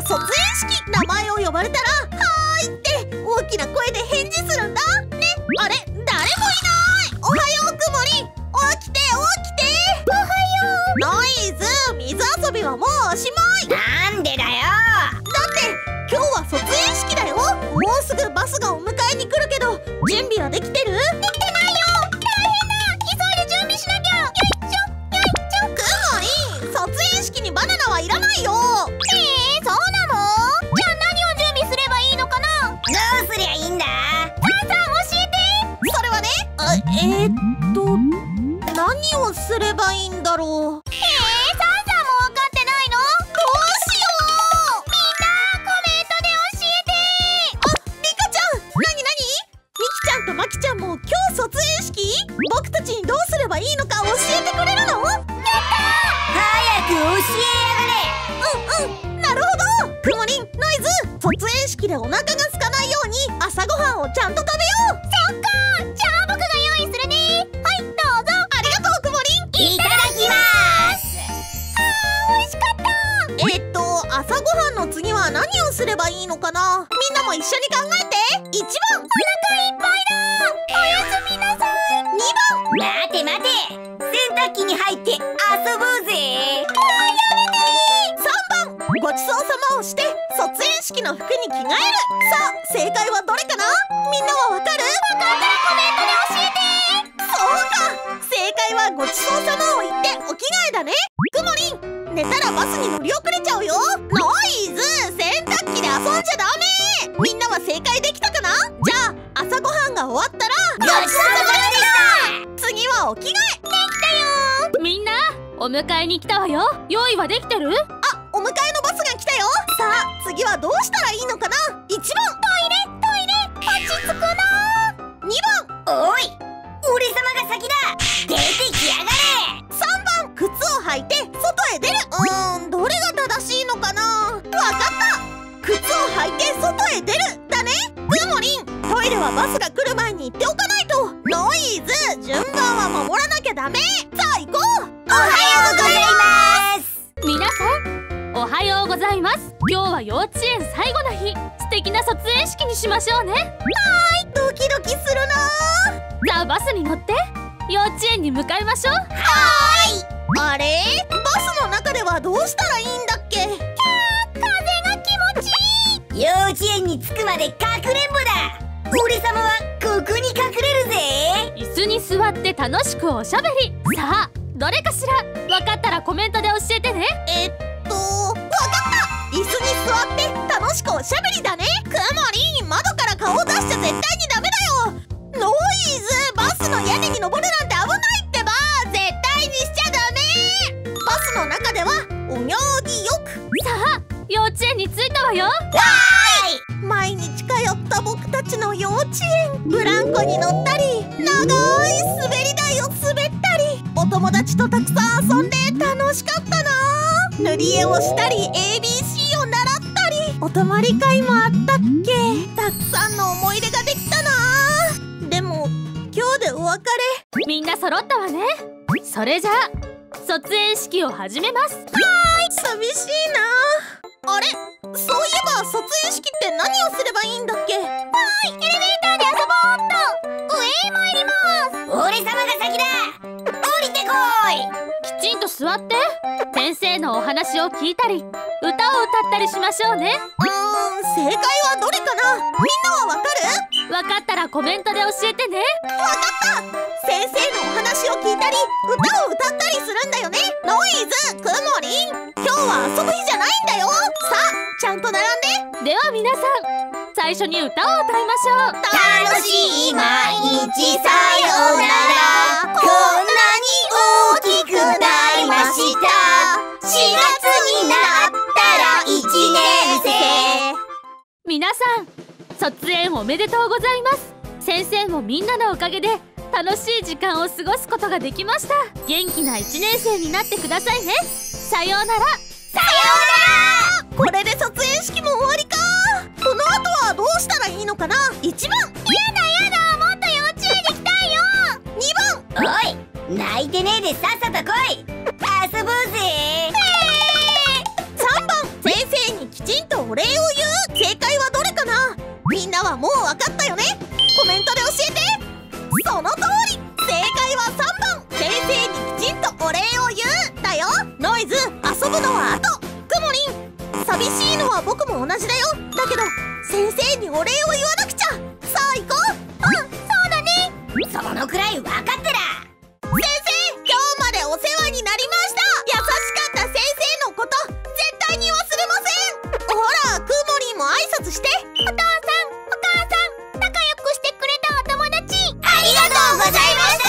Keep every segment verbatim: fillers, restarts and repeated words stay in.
卒園式、名前を呼ばれたら「はーい」って大きな声で返事するんだね。あれ、誰もいない。おはようくもり、起きて起きて。おはよう。ノイズ、水遊びはもうおしまい。 なんでだよ。 だって今日は卒園式だよ。もうすぐバスがお迎えに来るけど、準備はできてる？できてないよ。大変だ。急いで準備しなきゃ。よいしょよいしょ。くもりん、卒園式にバナナはいらないよ。 えー、そうなの？じゃあ何を準備すればいいのかな？どうすりゃいいんだ？さあさあ教えて。 それはね、あ、えー、っと何をすればいいんだろう。 えー、さあさあも分かってないの？ どうしよう。 みんなコメントで教えて。 あ、リカちゃん、なになに？ミキちゃんとマキちゃんも今日卒園式？僕たちにどうすればいいのか教えてくれるの？やったー。 早く教えやがれ。 うんうん、なるほど。くもりん、ノイズ、卒園式でお腹が空かないように朝ごはんをちゃんと食べよう。 そっか。じゃあ僕が用意するね。はい、どうぞ。 ありがとう、くもりん。 いただきます。あー、美味しかった。 えーっと朝ごはんの次は何をすればいいのかな。みんなも一緒に考えて。いちばん、 お腹いっぱいだ。おやすみなさい。 にばん、 待て待て。洗濯機に入って遊ぼうぜ。 さんばん、ごちそうさまをして卒園式の服に着替える。さあ正解はどれかな。みんなはわかる？ わかったらコメントで教えて。 そうか、正解はごちそうさまを言ってお着替えだね。くもりん、寝たらバスに乗り遅れちゃうよ。ノイズ、洗濯機で遊んじゃダメ。みんなは正解できたかな。じゃあ朝ごはんが終わったらごちそうさまでした。 次はお着替え。 みんなお迎えに来たわよ。用意はできてる？ あ、お迎えのバスが来たよ。さあ次はどうしたらいいのかな。いちばん、 トイレトイレ。落ち着くな。 にばん、 おい、俺様が先だ。出てきやがれ。 さんばん、靴を履いて外へ出る。うーん、どれが正しいのかな。わかった、靴を履いて外へ出るだね。くもりん、トイレはバスが来る前に行っておかないと。ノイズ、順番は守らなきゃダメ。さあ行こう。 おはようございます。 皆さんおはようございます。今日は幼稚園最後の日。素敵な卒園式にしましょうね。 はーい、ドキドキするなー。 さあバスに乗って幼稚園に向かいましょう。 はーい。あれ、バスの中ではどうしたらいいんだっけ。 風が気持ちいい。幼稚園に着くまでかくれんぼだ。俺様はここに隠れるぜ。 椅子に座って楽しくおしゃべり。さあどれかしら。分かったらコメントで教えてね。 えっとわかった。椅子に座って楽しくおしゃべりだね。くもりん、窓から顔を出しちゃ絶対にダメだよ。ノイズ、バスの屋根に登るなんて危ないってば。絶対にしちゃダメ。バスの中ではお行儀よく。 さあ幼稚園に着いたわよ。 わーい。毎日通った僕たちの幼稚園。ブランコに乗ったり、長い滑り台を滑ったり、お友達とたくさん遊んで楽しかったな。塗り絵をしたり エービーシー を習ったり、お泊まり会もあったっけ。たくさんの思い出ができたな。でも今日でお別れ。 みんな揃ったわね。それじゃあ卒園式を始めます。 はーい、寂しいな。あれ、そういえば卒園式って何をすればいいんだっけ。はーい、エレベーターで遊ぼうっと。上へ参ります。 俺様が先だ。降りてこい。 きちんと座って先生のお話を聞いたり歌を歌ったりしましょうね。 うーん、正解はどれかな。みんなはわかる？ わかったらコメントで教えてね。 わかった。先生のお話を聞いたり歌を歌ったりするんだよね。ノイズ、くもりん、今日は遊ぶ日じゃないんだよ。さあちゃんと並んで。 では皆さん最初に歌を歌いましょう。 楽しい毎日さようなら。こんなに大きくなりました。しがつになったらいちねんせい。 皆さん卒園おめでとうございます。先生もみんなのおかげで楽しい時間を過ごすことができました。元気ないちねんせいになってくださいね。さようなら。 さようなら。 これで卒園式も終わりか。この後はどうしたらいいのかな。いちばん、 やだやだ、もっと幼稚園に来たいよ。 にばん、 おい、泣いてねえでさっさと来い。遊ぼうぜ。 さんばん、先生にきちんと教礼を言う。正解はどれかな？みんなはもう分かったよね？コメントで教えて。その通り、正解はさんばん、先生にきちんとお礼を言うだよ。ノイズ、遊ぶのは後。くもりん、寂しいのは僕も同じだよ。だけど先生にお礼を言わなくちゃ。さあ行こう。 うん、そうだね。そのくらい分かったら。 先生、今日までお世話になりました。優しかった先生のこと絶対に忘れません。ほら、くもりんも挨拶して。 お父さん、お母さん、仲良くしてくれたお友達、ありがとうございました。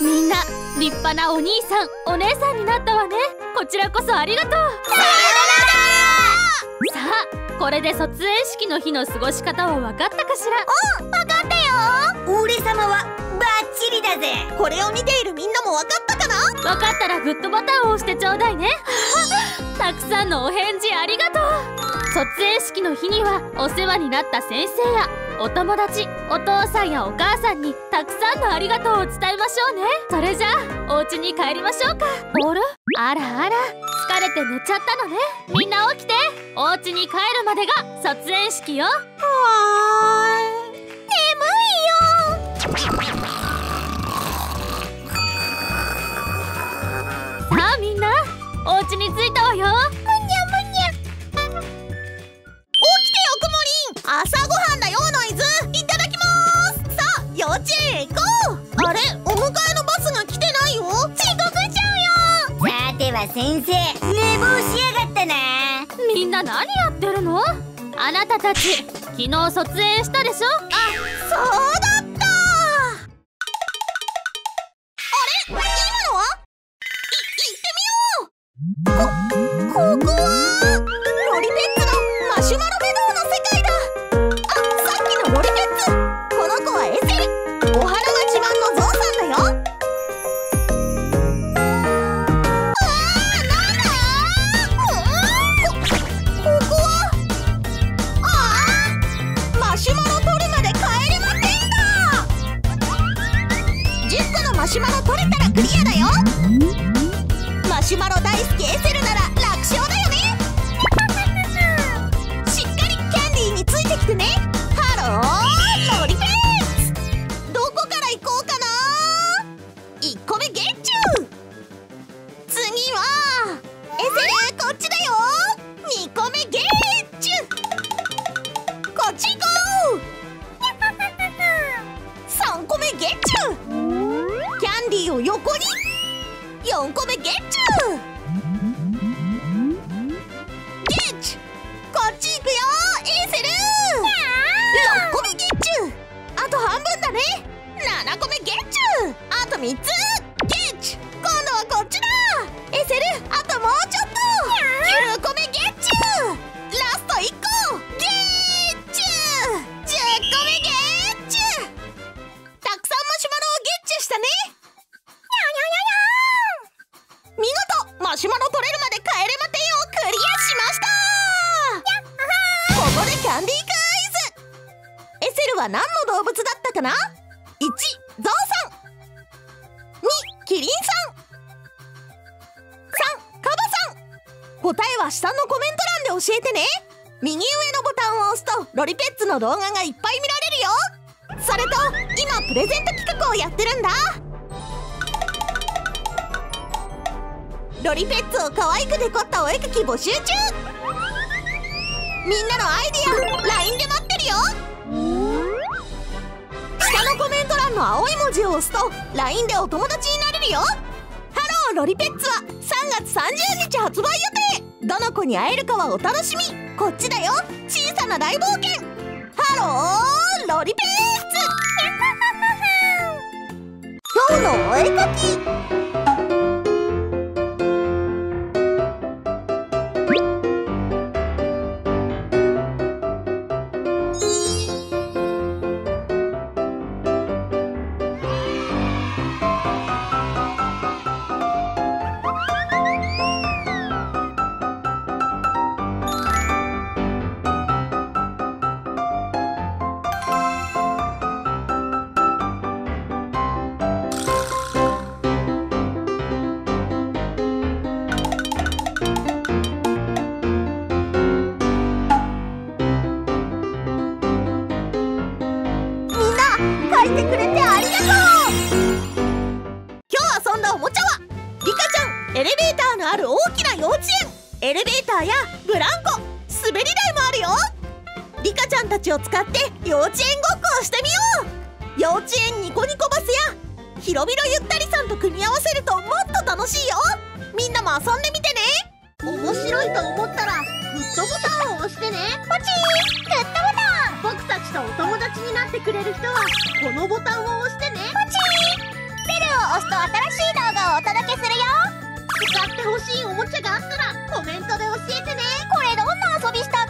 みんな立派なお兄さんお姉さんになったわね。こちらこそありがとう。さようなさら。 あ、これで卒園式の日の過ごし方は分かったかしら？ うん、分かったよ。俺様はバッチリだぜ。 これを見ているみんなも分かったかな？ 分かったらグッドボタンを押してちょうだいね。たくさんのお返事ありがとう。卒園式の日にはお世話になった先生やお友達、お父さんやお母さんにたくさんのありがとうを伝えましょうね。それじゃあお家に帰りましょうか。あらあらあら、疲れて寝ちゃったのね。みんな起きて、お家に帰るまでが卒園式よ。はーい、 眠いよ。 さあみんな、お家に着いたわよ。 朝ごはんだよ。ノイズ、いただきます。さあ幼稚園へ行こう。あれ、お迎えのバスが来てないよ。遅刻しちゃうよ。 さては先生、寝坊しやがったな。 みんな何やってるの？あなたたち昨日卒園したでしょ？ あ、そうだった。あれ、今のは？い、行ってみよう。こ、ここはロリペッツのマシュマロメドウの世界だ。ロリペッツ、この子はエセル。お花が自慢のゾウさんだよ。あー、なんだ？こ、ここは？あー、マシュマロ取るまで帰れませんだ。じゅっこのマシュマロ取れたらクリアだよ。マシュマロ大好きエセルなら楽勝だよね。しっかりキャンディーについてきてね。ロリペッツ、どこから行こうかな。いっこめゲッチュー。次はエセル、こっちだよ。にこめゲッチュー。こっち行こう。さんこめゲッチュー。キャンディーを横に。よんこめゲッチュー。ゲッチュ、こっち行くよエセル。ろっこめゲッチュー。あと半分だね。ななこめゲッチュー。あとみっつゲッチュ。今度はこっちだエセル。あともうちょっと。きゅうこめゲッチュー。ラストいっこゲッチュー。じゅっこめゲッチュー。たくさんマシュマロをゲッチュしたね。見事マシュマロ取れるまで帰れまてんをクリアしました。ここでキャンディークイズ。エセルは何の動物だったかな？ いち. ゾウさん、に. キリンさん、さん. カバさん。答えは下のコメント欄で教えてね。右上のボタンを押すとロリペッツの動画がいっぱい見られるよ。それと今プレゼント企画をやってるんだ。ロリペッツを可愛くデコったお絵描き募集中。みんなのアイディア ライン で待ってるよ。下のコメント欄の青い文字を押すと ライン でお友達になれるよ。ハローロリペッツはさんがつさんじゅうにち発売予定。どの子に会えるかはお楽しみ。こっちだよ、小さな大冒険。ハローロリペッツ。今日のお絵描き。 いてくれてありがとう。今日遊んだおもちゃはリカちゃんエレベーターのある大きな幼稚園。エレベーターやブランコ、滑り台もあるよ。リカちゃんたちを使って幼稚園ごっこをしてみよう。幼稚園ニコニコバスや広々ゆったりさんと組み合わせるともっと楽しいよ。みんなも遊んでみてね。面白いと思ったらグッドボタンを押してね。 ポチー、グッドボタン。 僕たちとお友達になってくれる人はこのボタンを押してね。 ポチー、ベルを押すと新しい動画をお届けするよ。 使ってほしいおもちゃがあったらコメントで教えてね。 これどんな遊びしたっ